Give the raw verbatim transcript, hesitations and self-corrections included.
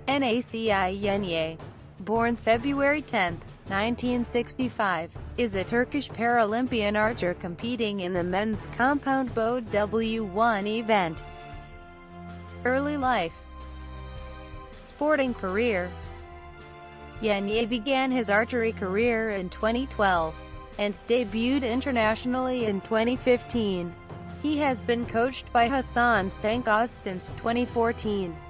Naci Yenier, born February tenth, nineteen sixty-five, is a Turkish Paralympian archer competing in the men's compound bow W one event. Early life. Sporting career. Yenier began his archery career in twenty twelve, and debuted internationally in twenty fifteen. He has been coached by Hasan Sankaz since twenty fourteen.